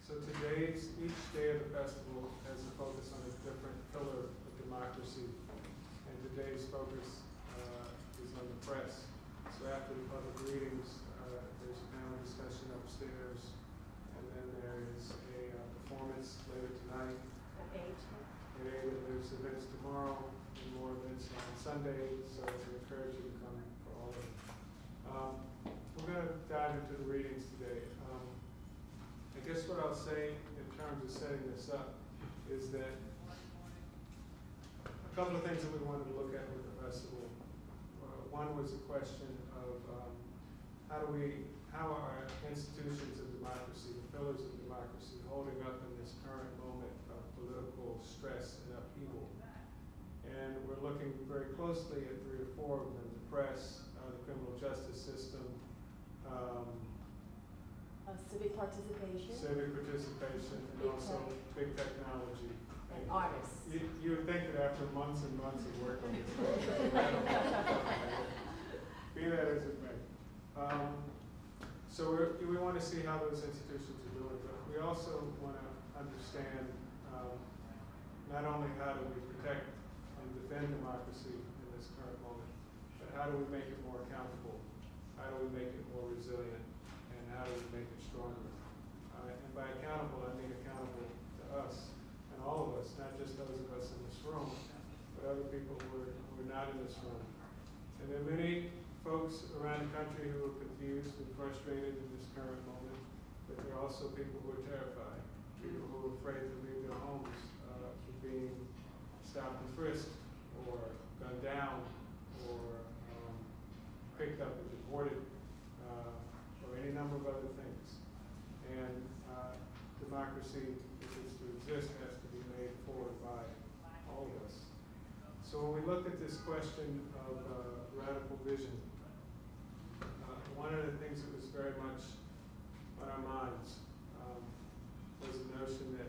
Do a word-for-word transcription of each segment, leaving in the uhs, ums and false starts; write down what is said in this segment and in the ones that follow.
So today's, each day of the festival has a focus on a different pillar of democracy. And today's focus uh, is on the press. So after the public readings, uh, there's a panel discussion upstairs, and then there is a uh, performance later tonight. At eight. At eight, and there's events tomorrow, and more events on Sunday, so I encourage you to come for all of them. Um, we're going to dive into the readings today. Um, I guess what I'll say in terms of setting this up is that a couple of things that we wanted to look at with the festival. Uh, one was a question of um, how do we, how are institutions of democracy, the pillars of democracy, holding up in this current moment of political stress and upheaval? And we're looking very closely at three or four of them: the press, uh, the criminal justice system, um, Uh, civic participation. civic participation, and Big also tech. big technology. And artists. You, you would think that after months and months of work on this, be that as it may. Um, so we're, we want to see how those institutions are doing, but we also want to understand um, not only how do we protect and defend democracy in this current moment, but how do we make it more accountable? How do we make it more resilient? And how do we make it stronger? Uh, and by accountable, I mean accountable to us and all of us, not just those of us in this room, but other people who are, who are not in this room. And there are many folks around the country who are confused and frustrated in this current moment, but there are also people who are terrified, people who are afraid to leave their homes uh, for being stopped and frisked, or gunned down, or um, picked up and deported, uh, or any number of other things. And uh, democracy, if it's to exist, has to be made forward by all of us. So when we looked at this question of uh, radical vision, uh, one of the things that was very much on our minds um, was the notion that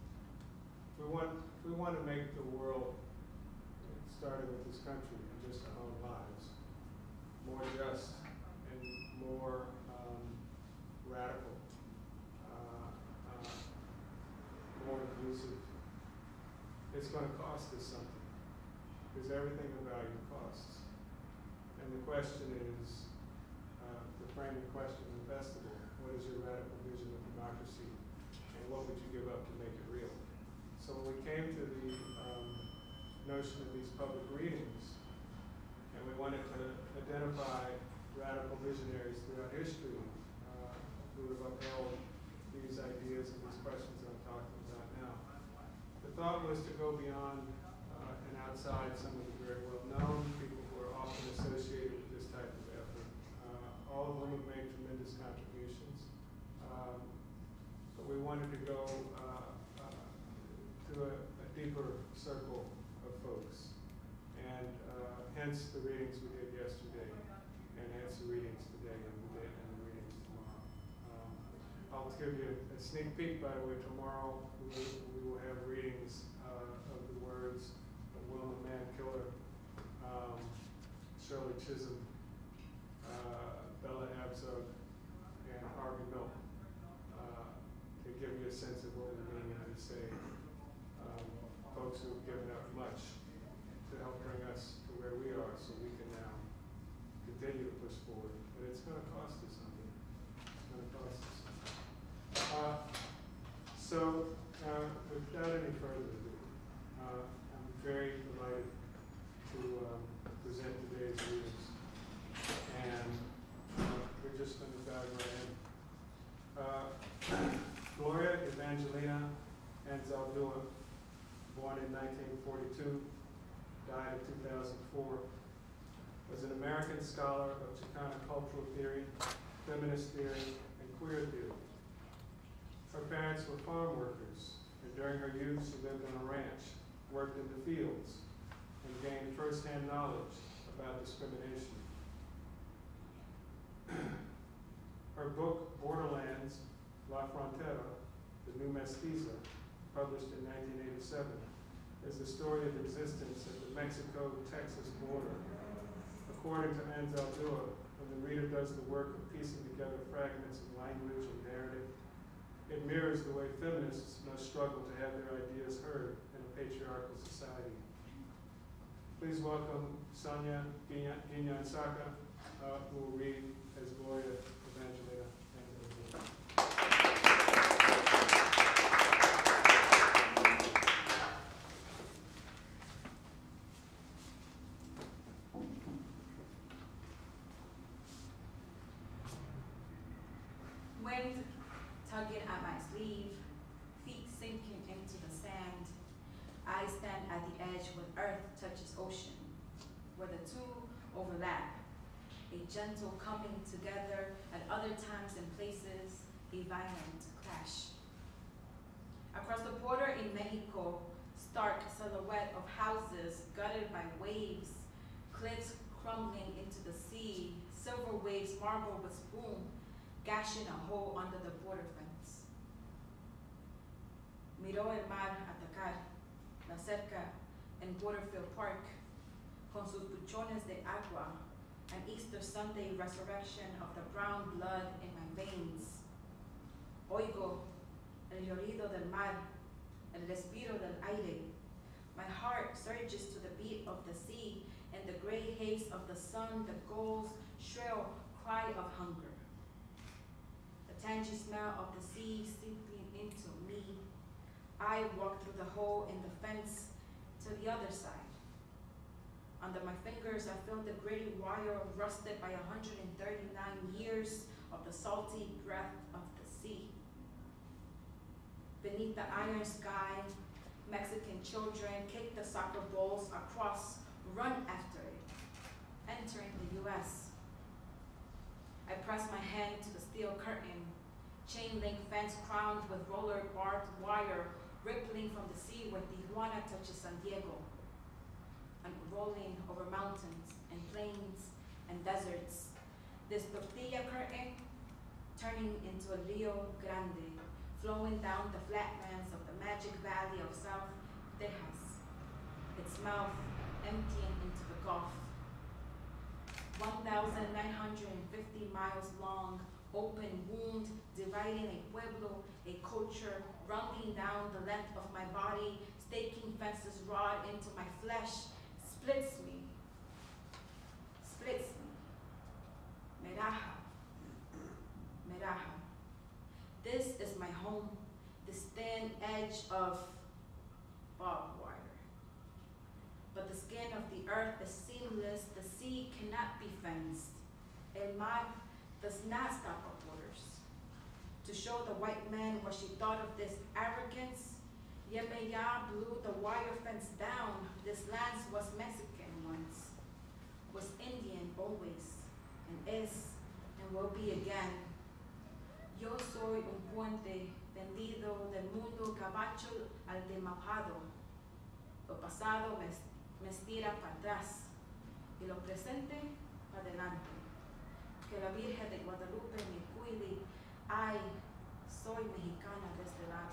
we want, we want to make the world, starting with this country and just our own lives, more just and more um, radical, uh, uh, more inclusive. It's going to cost us something, because everything of value costs. And the question is, uh, the framing question of the festival: what is your radical vision of democracy, and what would you give up to make it real? So when we came to the um, notion of these public readings, and we wanted to identify radical visionaries throughout history uh, who have upheld these ideas and these questions that I'm talking about now. The thought was to go beyond uh, and outside some of the very well-known people who are often associated with this type of effort. Uh, all of them have made tremendous contributions, um, but we wanted to go uh, uh, to a, a deeper circle of folks, and uh, hence the readings we did yesterday, and hence the readings today and the, day, and the readings tomorrow. Um, I'll give you a sneak peek, by the way. Tomorrow we will, we will have readings uh, of the words of Wilma Mankiller, um, Shirley Chisholm, uh, Bella Abzug, and Harvey Milk, uh, to give you a sense of what we mean when we say um, folks who have given up much to help bring us to where we are, so we can now continue to push forward. But it's going to cost us something. It's going to cost us something. Uh, so, uh, without any further ado, uh, I'm very delighted to um, present today's readings. And uh, we're just going to dive right in. Uh, Gloria Evangelina Anzaldúa, born in nineteen forty-two, died in two thousand four, was an American scholar of Chicana cultural theory, feminist theory, and queer theory. Her parents were farm workers, and during her youth she lived on a ranch, worked in the fields, and gained first-hand knowledge about discrimination. Her book, Borderlands, La Frontera, The New Mestiza, published in nineteen eighty-seven, is the story of existence at the Mexico-Texas border. According to Anzaldúa, when the reader does the work of piecing together fragments of language and narrative, it mirrors the way feminists must struggle to have their ideas heard in a patriarchal society. Please welcome Sonia Guignan-Saka, uh, who will read as Gloria Evangelina. Wind tugging at my sleeve, feet sinking into the sand. I stand at the edge when earth touches ocean, where the two overlap. A gentle coming together, at other times and places, a violent clash. Across the border in Mexico, stark silhouette of houses gutted by waves, cliffs crumbling into the sea, silver waves marble with spume, gashing a hole under the border fence. Miró el mar atacar, la cerca en Borderfield Park, con sus buchones de agua, an Easter Sunday resurrection of the brown blood in my veins. Oigo el llorido del mar, el respiro del aire. My heart surges to the beat of the sea and the gray haze of the sun, the gull's shrill cry of hunger. The tangy smell of the sea seeping into me. I walk through the hole in the fence to the other side. Under my fingers, I feel the gritty wire rusted by one hundred thirty-nine years of the salty breath of the sea. Beneath the iron sky, Mexican children kick the soccer balls across, run after it, entering the U S. I press my hand to the steel curtain, chain link fence crowned with roller barbed wire, rippling from the sea where Tijuana touches San Diego, and rolling over mountains and plains and deserts. This tortilla curtain turning into a Rio Grande, flowing down the flatlands of the Magic Valley of South Texas, its mouth emptying into the Gulf. one thousand nine hundred fifty miles long, open wound, dividing a pueblo, a culture, rounding down the length of my body, staking fences rod into my flesh, splits me, splits me. Me raja, me raja. This is my home, this thin edge of barbed wire. But the skin of the earth is seamless, the sea cannot be fenced. El mar does not stop at borders. To show the white man what she thought of this arrogance, Yemeya blew the wire fence down. This land was Mexican once, was Indian always, and is, and will be again. Yo soy un puente tendido del mundo gabacho al demapado. Lo pasado me, me estira para atrás y lo presente para adelante. Que la Virgen de Guadalupe me cuide. Ay, soy mexicana de este lado.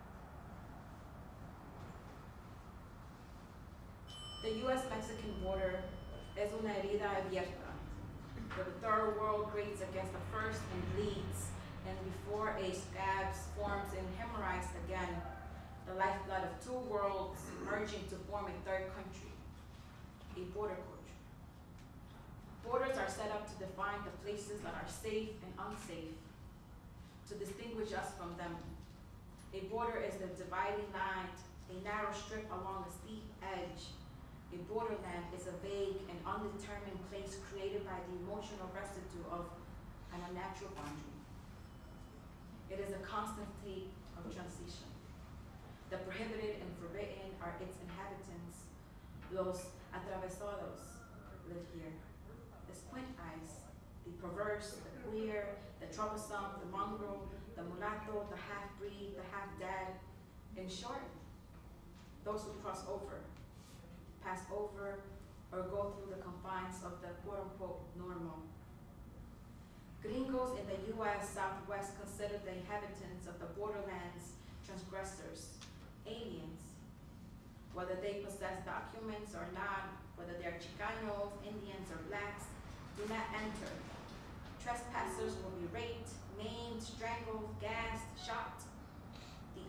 The U S Mexican border es una herida abierta, where the third world grates against the first and bleeds, and before a scab forms and hemorrhaged again, the lifeblood of two worlds merging to form a third country, a border culture. Borders are set up to define the places that are safe and unsafe, to distinguish us from them. A border is the dividing line, a narrow strip along a steep edge. A borderland is a vague and undetermined place created by the emotional residue of an unnatural boundary. It is a constant state of transition. The prohibited and forbidden are its inhabitants. Los atravesados live here. The squint eyes, the perverse, the queer, the troublesome, the mongrel, the mulatto, the half-breed, the half-dad. In short, those who cross over, pass over, or go through the confines of the quote-unquote normal. Gringos in the U S Southwest consider the inhabitants of the borderlands transgressors, aliens. Whether they possess documents or not, whether they're Chicanos, Indians, or blacks, do not enter. Trespassers will be raped, maimed, strangled, gassed, shot,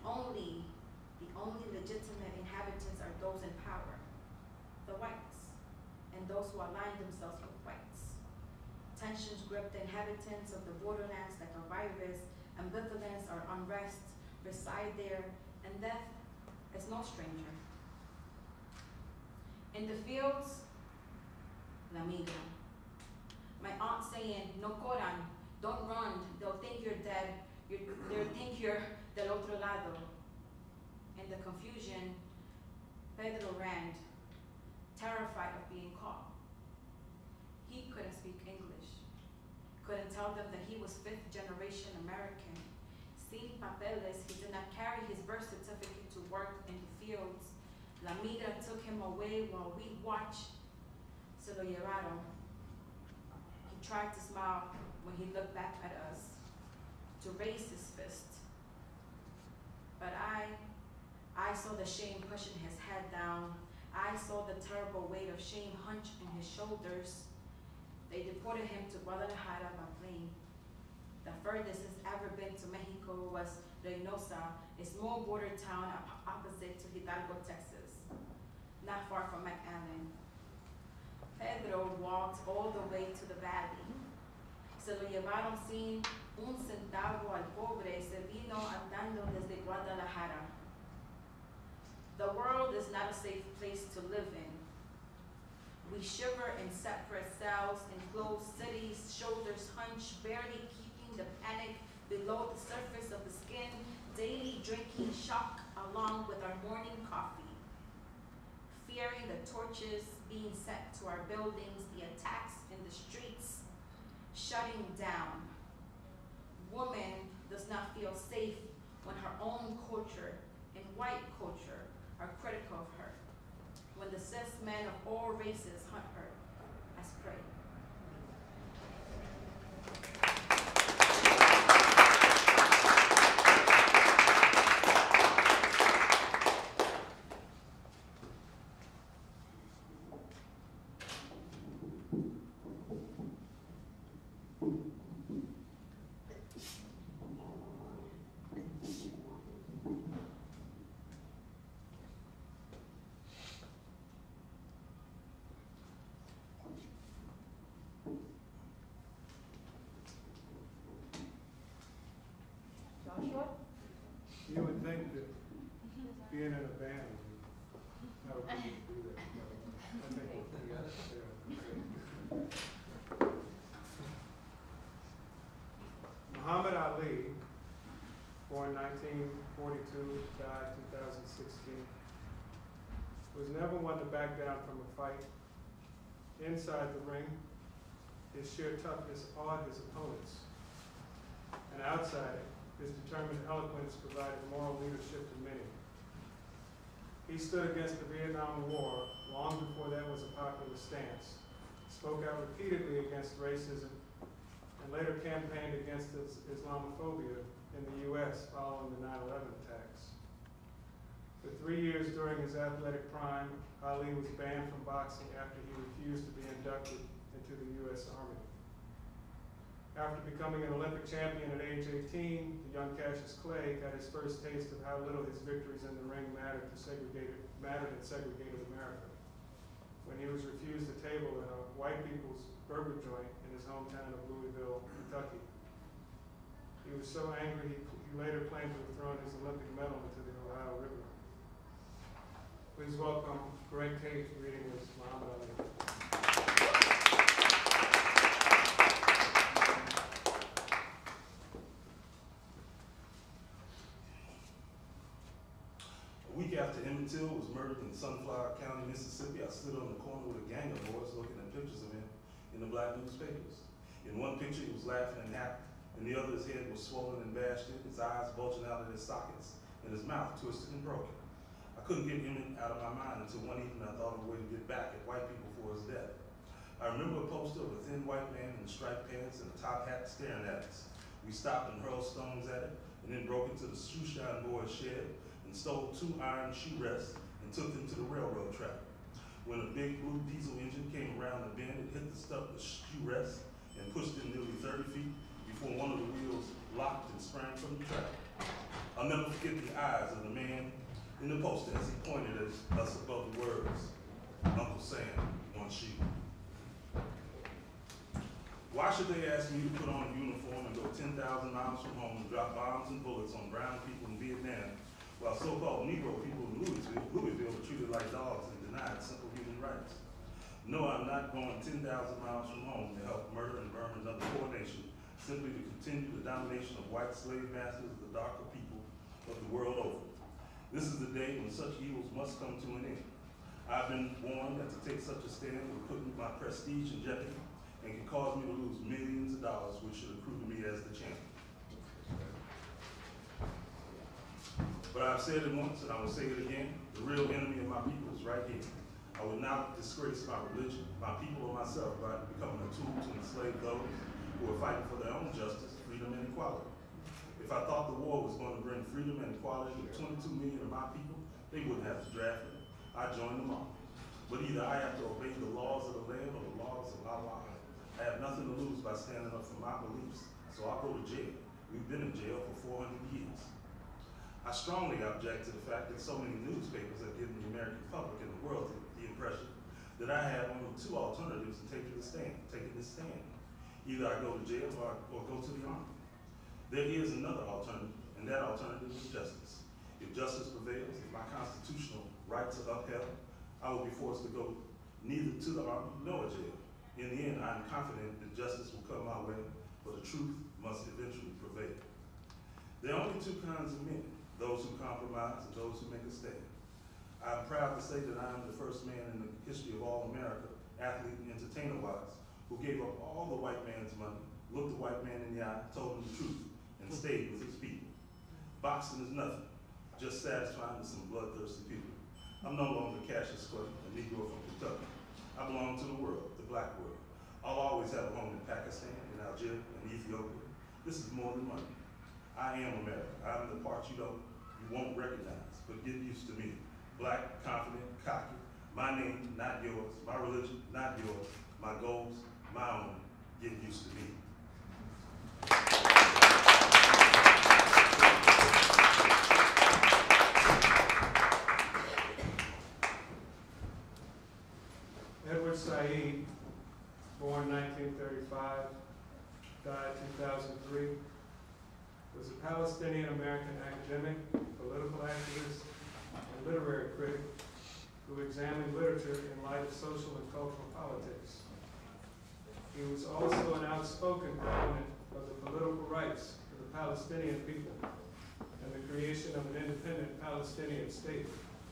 only, the only legitimate inhabitants are those in power, the whites, and those who align themselves with whites. Tensions grip the inhabitants of the borderlands like a virus. Ambivalence or unrest reside there, and death is no stranger. In the fields, la migra. My aunt saying, no corran, don't run, they'll think you're dead, you're, they'll think you're del otro lado. In the confusion, Pedro ran, terrified of being caught. He couldn't speak English, couldn't tell them that he was fifth generation American. Sin papeles, he did not carry his birth certificate to work in the fields. La migra took him away while we watched. Se lo llevaron. He tried to smile when he looked back at us, to raise his fist. But I, I saw the shame pushing his head down. I saw the terrible weight of shame hunch in his shoulders. They deported him to Guadalajara by plane. The furthest he's ever been to Mexico was Reynosa, a small border town op opposite to Hidalgo, Texas, not far from McAllen. Pedro walked all the way to the valley. Se lo llevaron sin un centavo al pobre, se vino andando desde Guadalajara. The world is not a safe place to live in. We shiver in separate cells, in closed cities, shoulders hunched, barely keeping the panic below the surface of the skin, daily drinking shock along with our morning coffee. Fearing the torches being set to our buildings, the attacks in the streets, shutting down. Woman does not feel safe when her own culture and white culture are critical of her, when the cis men of all races hunt her as prey. Joshua? You would think that being in a band would help you do that. I think we got it there. Muhammad Ali, born nineteen forty-two, died two thousand sixteen, was never one to back down from a fight. Inside the ring, his sheer toughness awed his opponents. And outside it, his determined eloquence provided moral leadership to many. He stood against the Vietnam War long before that was a popular stance, spoke out repeatedly against racism, and later campaigned against Islamophobia in the U S following the nine eleven attacks. For three years during his athletic prime, Ali was banned from boxing after he refused to be inducted into the U S Army. After becoming an Olympic champion at age eighteen, the young Cassius Clay got his first taste of how little his victories in the ring mattered to segregated, mattered in segregated America, when he was refused a table at a white people's burger joint in his hometown of Louisville, Kentucky. He was so angry, he, he later claimed to have thrown his Olympic medal into the Ohio River. Please welcome Greg Cage reading his Muhammad Ali. A week after Emmett Till was murdered in Sunflower County, Mississippi, I stood on the corner with a gang of boys looking at pictures of him in the black newspapers. In one picture, he was laughing and happy. In the other, his head was swollen and bashed in, his eyes bulging out of his sockets, and his mouth twisted and broken. I couldn't get Emmett out of my mind until one evening I thought of a way to get back at white people for his death. I remember a poster of a thin white man in striped pants and a top hat staring at us. We stopped and hurled stones at it, and then broke into the shoeshine boy's shed and stole two iron shoe rests and took them to the railroad track. When a big blue diesel engine came around the bend, it hit the stuff with shoe rests and pushed them nearly thirty feet before one of the wheels locked and sprang from the track. I'll never forget the eyes of the man in the poster as he pointed at us above the words, Uncle Sam, one sheep. Why should they ask me to put on a uniform and go ten thousand miles from home and drop bombs and bullets on brown people in Vietnam, while so-called Negro people in Louisville, Louisville were treated like dogs and denied simple human rights? No, I'm not going ten thousand miles from home to help murder and burn another poor nation, simply to continue the domination of white slave masters of the darker people of the world over. This is the day when such evils must come to an end. I've been warned that to take such a stand would put my prestige in jeopardy and can cause me to lose millions of dollars, which should accrue to me as the champion. But I've said it once and I will say it again, the real enemy of my people is right here. I would not disgrace my religion, my people, or myself by becoming a tool to enslave those who are fighting for their own justice, freedom, and equality. If I thought the war was going to bring freedom and equality to twenty-two million of my people, they wouldn't have to draft me. I joined them all. But either I have to obey the laws of the land or the laws of Allah. I have nothing to lose by standing up for my beliefs, so I'll go to jail. We've been in jail for four hundred years. I strongly object to the fact that so many newspapers have given the American public and the world the, the impression that I have only two alternatives in taking the stand, taking this stand. Either I go to jail or, or go to the army. There is another alternative, and that alternative is justice. If justice prevails, if my constitutional rights are upheld, I will be forced to go neither to the army nor jail. In the end, I am confident that justice will come my way, but the truth must eventually prevail. There are only two kinds of men, those who compromise and those who make a stand. I'm proud to say that I am the first man in the history of all America, athlete and entertainer-wise, who gave up all the white man's money, looked the white man in the eye, told him the truth, and stayed with his people. Boxing is nothing, just satisfying some bloodthirsty people. I'm no longer Cassius Clay, a Negro from Kentucky. I belong to the world, the black world. I'll always have a home in Pakistan, in Algeria, and Ethiopia. This is more than money. I am America. I'm the part you don't, you won't recognize, but get used to me. Black, confident, cocky. My name, not yours. My religion, not yours. My goals, my own. Get used to me. Edward Said, born nineteen thirty-five, died two thousand three, was a Palestinian-American academic, political activist, and literary critic who examined literature in light of social and cultural politics. He was also an outspoken proponent of the political rights of the Palestinian people and the creation of an independent Palestinian state.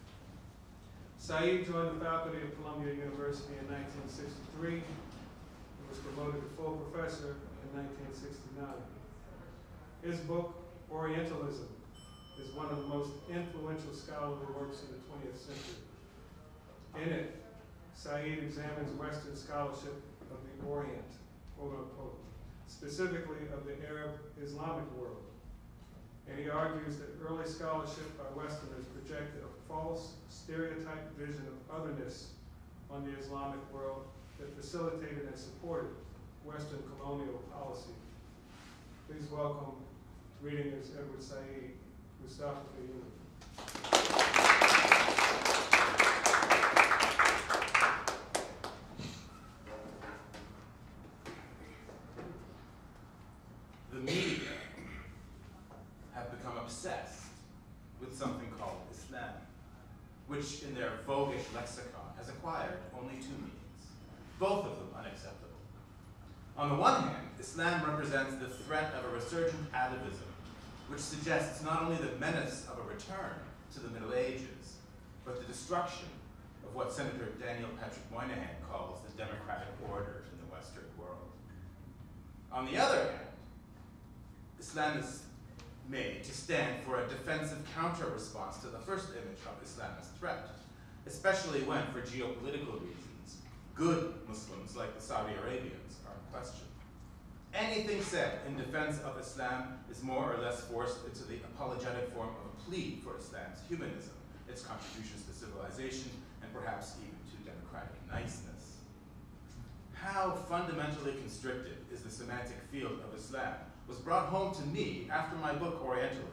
Said joined the faculty of Columbia University in nineteen sixty-three and was promoted to full professor in nineteen sixty-nine. His book, Orientalism, is one of the most influential scholarly works in the twentieth century. In it, Said examines Western scholarship of the Orient, quote unquote, specifically of the Arab Islamic world. And he argues that early scholarship by Westerners projected a false, stereotyped vision of otherness on the Islamic world that facilitated and supported Western colonial policy. Please welcome, reading is Edward Said, Mustafa Fayoum. The media have become obsessed with something called Islam, which in their voguish lexicon has acquired only two meanings, both of them unacceptable. On the one hand, Islam represents the threat of a resurgent atavism, which suggests not only the menace of a return to the Middle Ages, but the destruction of what Senator Daniel Patrick Moynihan calls the democratic order in the Western world. On the other hand, Islam is made to stand for a defensive counter-response to the first image of Islam as threat, especially when, for geopolitical reasons, good Muslims like the Saudi Arabians are in question. Anything said in defense of Islam is more or less forced into the apologetic form of a plea for Islam's humanism, its contributions to civilization, and perhaps even to democratic niceness. How fundamentally constricted is the semantic field of Islam was brought home to me after my book Orientalism appeared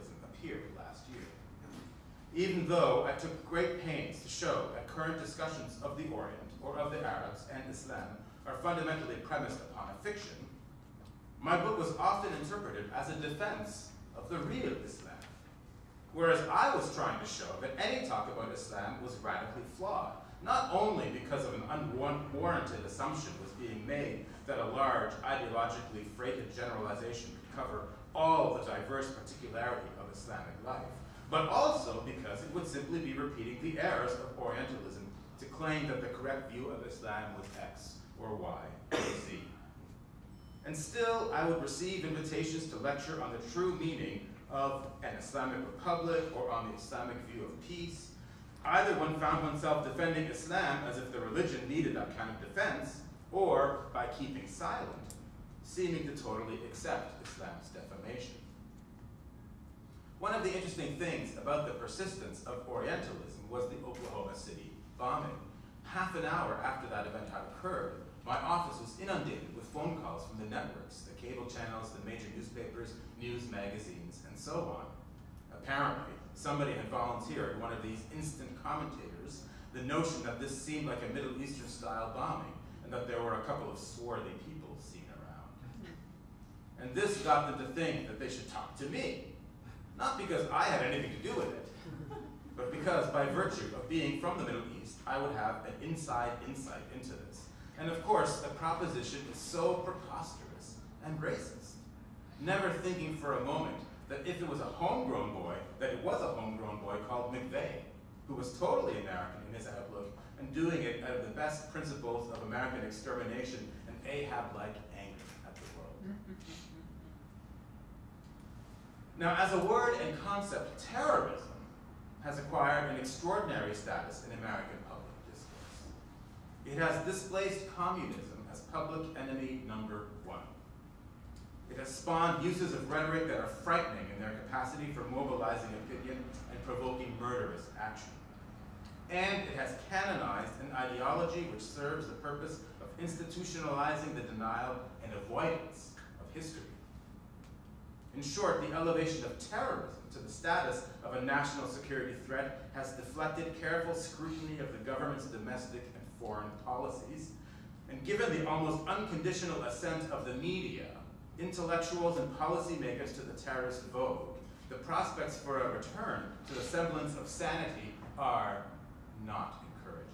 here last year. Even though I took great pains to show that current discussions of the Orient, or of the Arabs and Islam, are fundamentally premised upon a fiction, my book was often interpreted as a defense of the real Islam, whereas I was trying to show that any talk about Islam was radically flawed, not only because of an unwarranted assumption was being made that a large, ideologically freighted generalization could cover all the diverse particularity of Islamic life, but also because it would simply be repeating the errors of Orientalism to claim that the correct view of Islam was X, or Y, or Z. And still, I would receive invitations to lecture on the true meaning of an Islamic republic or on the Islamic view of peace. Either one found oneself defending Islam as if the religion needed that kind of defense, or by keeping silent, seeming to totally accept Islam's defamation. One of the interesting things about the persistence of Orientalism was the Oklahoma City bombing. Half an hour after that event had occurred, my office was inundated with phone calls from the networks, the cable channels, the major newspapers, news magazines, and so on. Apparently, somebody had volunteered, one of these instant commentators, the notion that this seemed like a Middle Eastern-style bombing, and that there were a couple of swarthy people seen around. And this got them to think that they should talk to me. Not because I had anything to do with it, but because by virtue of being from the Middle East, I would have an inside insight into this. And of course, the proposition is so preposterous and racist. Never thinking for a moment that if it was a homegrown boy, that it was a homegrown boy called McVeigh, who was totally American in his outlook and doing it out of the best principles of American extermination and Ahab-like anger at the world. Now, as a word and concept, terrorism has acquired an extraordinary status in American public discourse. It has displaced communism as public enemy number one. It has spawned uses of rhetoric that are frightening in their capacity for mobilizing opinion and provoking murderous action. And it has canonized an ideology which serves the purpose of institutionalizing the denial and avoidance of history. In short, the elevation of terrorism to the status of a national security threat has deflected careful scrutiny of the government's domestic and foreign policies, and given the almost unconditional assent of the media, intellectuals and policymakers to the terrorist vogue, the prospects for a return to the semblance of sanity are not encouraging.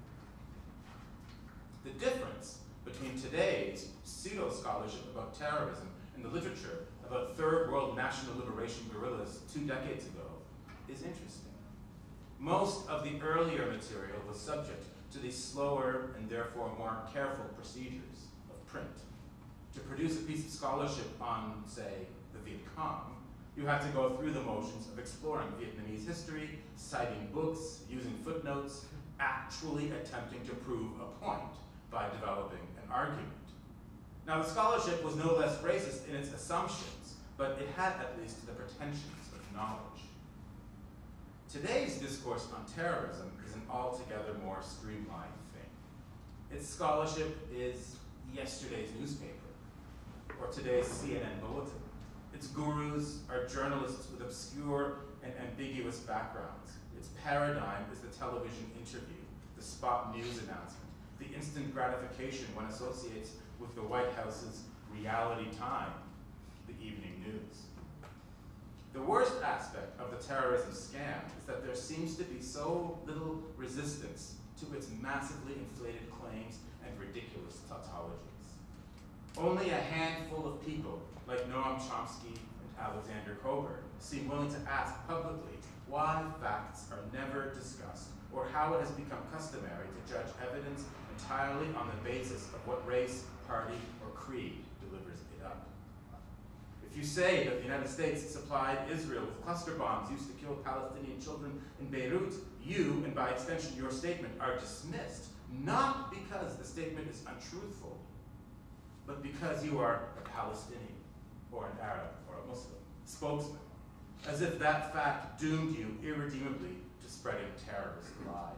The difference between today's pseudo-scholarship about terrorism and the literature about third world national liberation guerrillas two decades ago is interesting. Most of the earlier material was subject to the slower and therefore more careful procedures of print. To produce a piece of scholarship on, say, the Viet Cong, you had to go through the motions of exploring Vietnamese history, citing books, using footnotes, actually attempting to prove a point by developing an argument. Now, the scholarship was no less racist in its assumptions, but it had at least the pretensions of knowledge. Today's discourse on terrorism is an altogether more streamlined thing. Its scholarship is yesterday's newspaper, or today's C N N bulletin. Its gurus are journalists with obscure and ambiguous backgrounds. Its paradigm is the television interview, the spot news announcement, the instant gratification one associates with the White House's reality time, the evening news. The worst aspect of the terrorism scam is that there seems to be so little resistance to its massively inflated claims and ridiculous tautologies. Only a handful of people, like Noam Chomsky and Alexander Coburn, seem willing to ask publicly why facts are never discussed or how it has become customary to judge evidence entirely on the basis of what race, party, or creed delivers it up. If you say that the United States supplied Israel with cluster bombs used to kill Palestinian children in Beirut, you, and by extension your statement, are dismissed, not because the statement is untruthful, but because you are a Palestinian, or an Arab, or a Muslim spokesman, as if that fact doomed you irredeemably to spreading terrorist lies.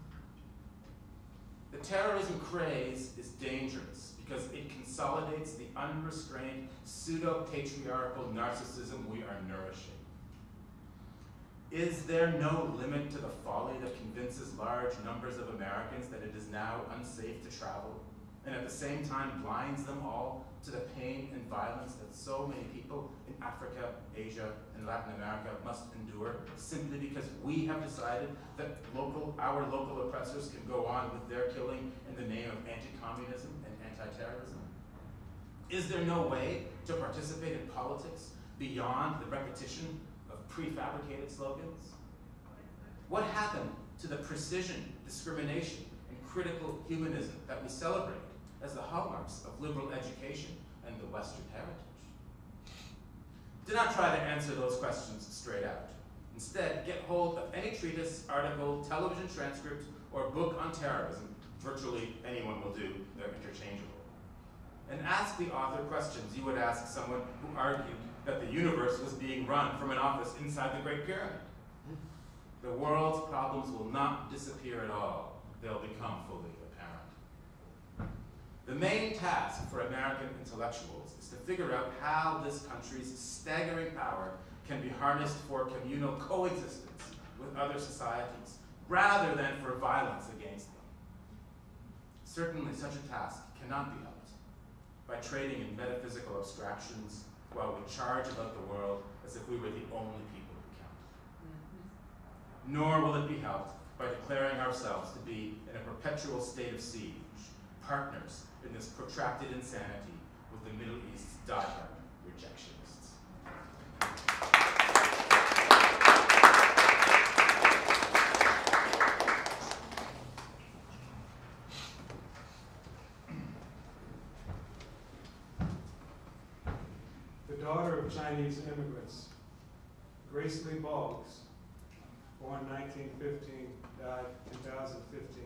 The terrorism craze is dangerous because it consolidates the unrestrained pseudo-patriarchal narcissism we are nourishing. Is there no limit to the folly that convinces large numbers of Americans that it is now unsafe to travel, and at the same time blinds them all to the pain and violence that so many people in Africa, Asia, and Latin America must endure, simply because we have decided that local, our local oppressors can go on with their killing in the name of anti-communism and anti-terrorism? Is there no way to participate in politics beyond the repetition of prefabricated slogans? What happened to the precision, discrimination, and critical humanism that we celebrate as the hallmarks of liberal education and the Western heritage? Do not try to answer those questions straight out. Instead, get hold of any treatise, article, television transcript, or book on terrorism. Virtually anyone will do, they're interchangeable. And ask the author questions you would ask someone who argued that the universe was being run from an office inside the Great Pyramid. The world's problems will not disappear at all. They'll become fully apparent. The main task for American intellectuals is to figure out how this country's staggering power can be harnessed for communal coexistence with other societies, rather than for violence against them. Certainly such a task cannot be helped by trading in metaphysical abstractions while we charge about the world as if we were the only people who count. Mm-hmm. Nor will it be helped by declaring ourselves to be in a perpetual state of siege, partners in this protracted insanity with the Middle East's diehard rejectionists. The daughter of Chinese immigrants, Grace Lee Boggs, born nineteen fifteen, died two thousand fifteen,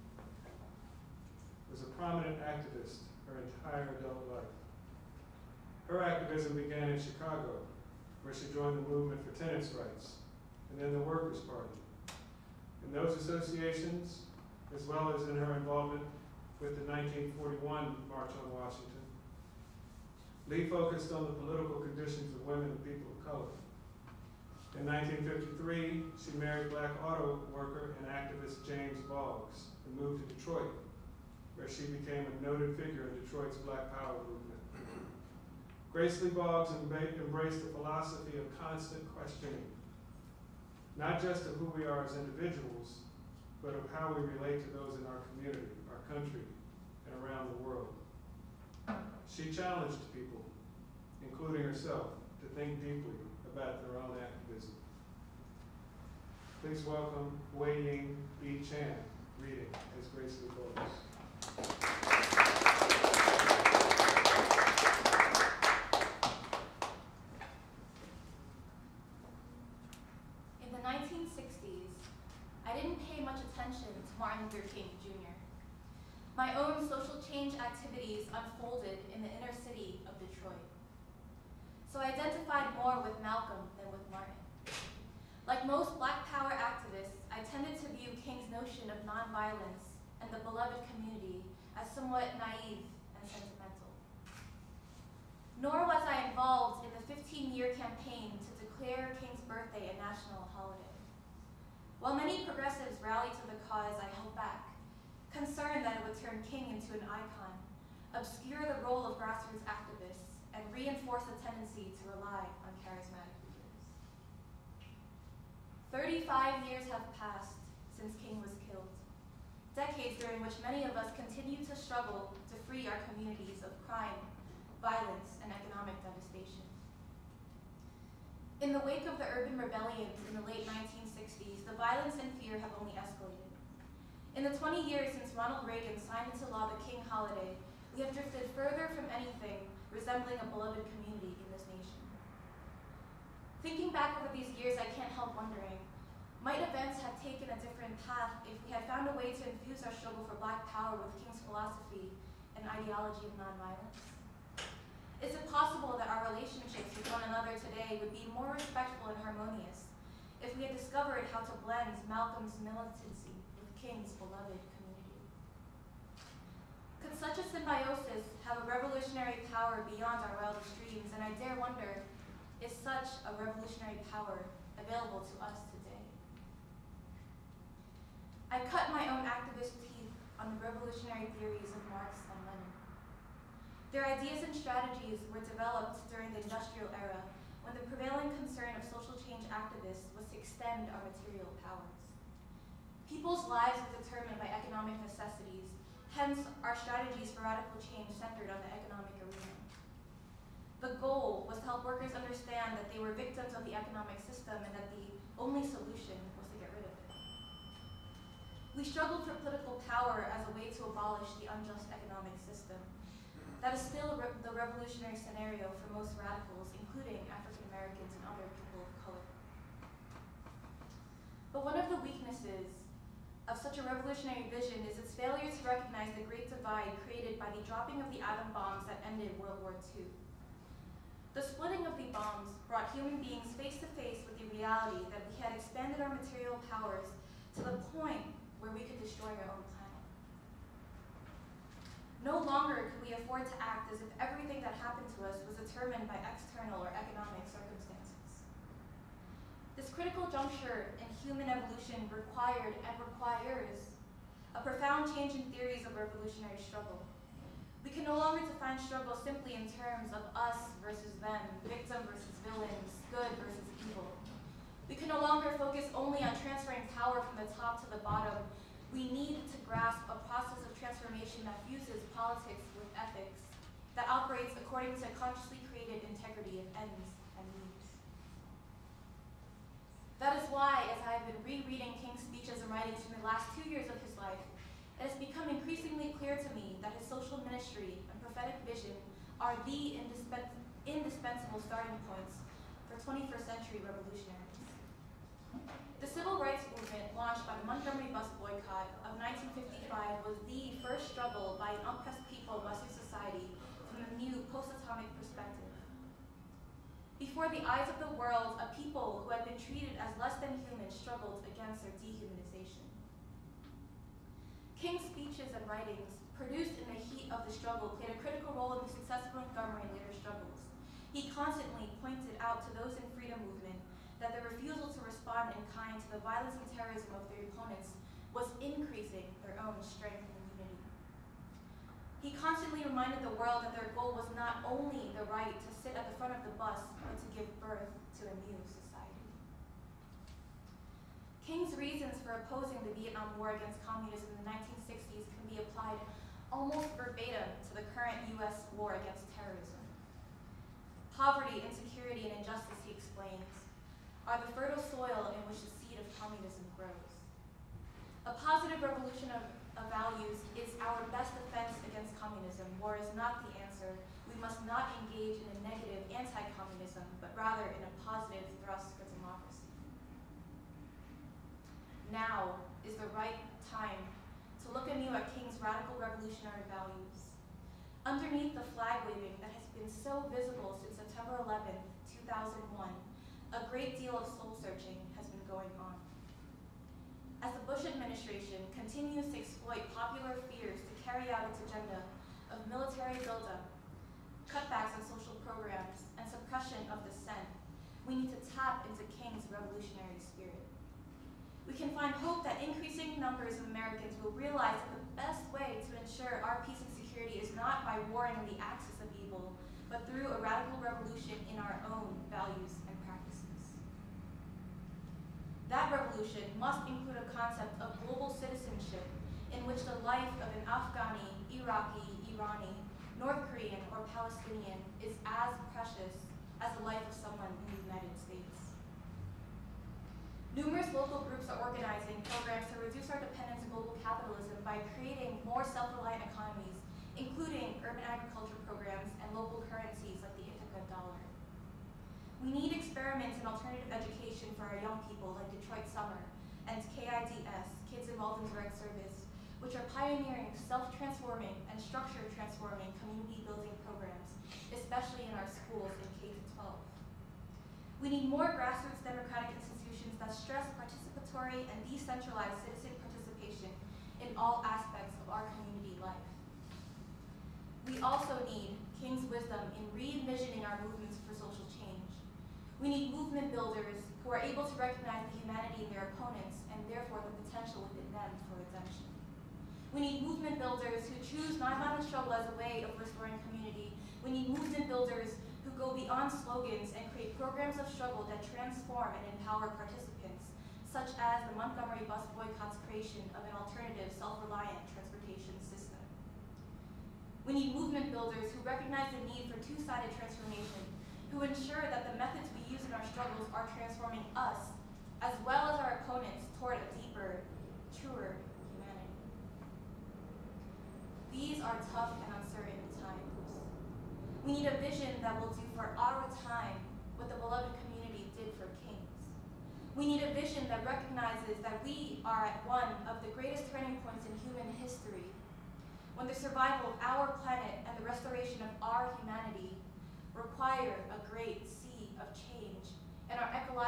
was a prominent activist her entire adult life. Her activism began in Chicago, where she joined the movement for tenants' rights, and then the Workers' Party. In those associations, as well as in her involvement with the nineteen forty-one March on Washington, Lee focused on the political conditions of women and people of color. In nineteen fifty-three, she married black auto worker and activist James Boggs and moved to Detroit, where she became a noted figure in Detroit's Black Power movement. Grace Lee Boggs embraced a philosophy of constant questioning, not just of who we are as individuals, but of how we relate to those in our community, our country, and around the world. She challenged people, including herself, to think deeply about their own activism. Please welcome Wei Ying E. Chan, reading as Grace Lee Boggs. In the nineteen sixties, I didn't pay much attention to Martin Luther King Junior My own social change activities unfolded in the inner city of Detroit. So I identified more with Malcolm than with Martin. Like most Black Power activists, I tended to view King's notion of nonviolence and the beloved community as somewhat naive and sentimental. Nor was I involved in the fifteen-year campaign to declare King's birthday a national holiday. While many progressives rallied to the cause, I held back, concerned that it would turn King into an icon, obscure the role of grassroots activists, and reinforce a tendency to rely on charismatic leaders. Thirty-five years have passed since King was killed, decades during which many of us continue to struggle to free our communities of crime, violence, and economic devastation. In the wake of the urban rebellions in the late nineteen sixties, the violence and fear have only escalated. In the twenty years since Ronald Reagan signed into law the King holiday, we have drifted further from anything resembling a beloved community in this nation. Thinking back over these years, I can't help wondering, might events have taken a different path if we had found a way to infuse our struggle for Black Power with King's philosophy and ideology of nonviolence? Is it possible that our relationships with one another today would be more respectful and harmonious if we had discovered how to blend Malcolm's militancy with King's beloved community? Could such a symbiosis have a revolutionary power beyond our wildest dreams? And I dare wonder, is such a revolutionary power available to us today. I cut my own activist teeth on the revolutionary theories of Marx and Lenin. Their ideas and strategies were developed during the industrial era, when the prevailing concern of social change activists was to extend our material powers. People's lives are determined by economic necessities, hence our strategies for radical change centered on the economic arena. The goal was to help workers understand that they were victims of the economic system and that the only solution was to get rid of it. We struggled for political power as a way to abolish the unjust economic system. That is still re the revolutionary scenario for most radicals, including African Americans and other people of color. But one of the weaknesses of such a revolutionary vision is its failure to recognize the great divide created by the dropping of the atom bombs that ended World War Two. The splitting of the bombs brought human beings face to face with the reality that we had expanded our material powers to the point where we could destroy our own planet. No longer could we afford to act as if everything that happened to us was determined by external or economic circumstances. This critical juncture in human evolution required and requires a profound change in theories of revolutionary struggle. We can no longer define struggle simply in terms of us versus them, victim versus villains, good versus evil. We can no longer focus only on transferring power from the top to the bottom. We need to grasp a process of transformation that fuses politics with ethics, that operates according to consciously created integrity of ends and means. That is why, as I have been rereading King's speeches and writings from the last two years of his life, it has become increasingly clear to me that his social ministry and prophetic vision are the indispens indispensable starting points for twenty-first century revolutionaries. The civil rights movement launched by the Montgomery bus boycott of nineteen fifty-five was the first struggle by an oppressed people of Western society from a new post-atomic perspective. Before the eyes of the world, a people who had been treated as less than human struggled against their dehumanization. King's speeches and writings, produced in the heat of the struggle, played a critical role in the success of Montgomery and later struggles. He constantly pointed out to those in freedom movement that the refusal to respond in kind to the violence and terrorism of their opponents was increasing their own strength and unity. He constantly reminded the world that their goal was not only the right to sit at the front of the bus, but to give birth to a new society. King's reasons for opposing the Vietnam War against communism in the nineteen sixties can be applied almost verbatim to the current U S war against terrorism. Poverty, insecurity, and injustice, he explains, are the fertile soil in which the seed of communism grows. A positive revolution of, of values is our best defense against communism. War is not the answer. We must not engage in a negative anti-communism, but rather in a positive thrust for democracy. Now is the right time to look anew at King's radical revolutionary values. Underneath the flag waving that has been so visible since September eleventh, two thousand one, a great deal of soul searching has been going on. As the Bush administration continues to exploit popular fears to carry out its agenda of military buildup, cutbacks on social programs, and suppression of dissent, we need to tap into King's revolutionary spirit. We can find hope that increasing numbers of Americans will realize that the best way to ensure our peace and security is not by warring on the axis of evil, but through a radical revolution in our own values and practices. That revolution must include a concept of global citizenship in which the life of an Afghani, Iraqi, Irani, North Korean, or Palestinian is as precious as the life of someone in the United States. Numerous local groups are organizing programs to reduce our dependence on global capitalism by creating more self-reliant economies, including urban agriculture programs and local currencies like the Ithaca dollar. We need experiments in alternative education for our young people like Detroit Summer and K I D S, Kids Involved in Direct Service, which are pioneering self-transforming and structure-transforming community-building programs, especially in our schools in K through twelve. We need more grassroots democratic institutions that stress participatory and decentralized citizen participation in all aspects of our community life. We also need King's wisdom in re-envisioning our movements for social change. We need movement builders who are able to recognize the humanity in their opponents and therefore the potential within them for redemption. We need movement builders who choose nonviolent struggle as a way of restoring community. We need movement builders who go beyond slogans and create programs of struggle that transform and empower participants, such as the Montgomery bus boycott's creation of an alternative, self-reliant transportation system. We need movement builders who recognize the need for two-sided transformation, who ensure that the methods we use in our struggles are transforming us, as well as our opponents, toward a deeper, truer humanity. These are tough and uncertain times. We need a vision that will do for our time what the beloved community did for Kings. We need a vision that recognizes that we are at one of the greatest turning points in human history, when the survival of our planet and the restoration of our humanity require a great sea of change, and our ecological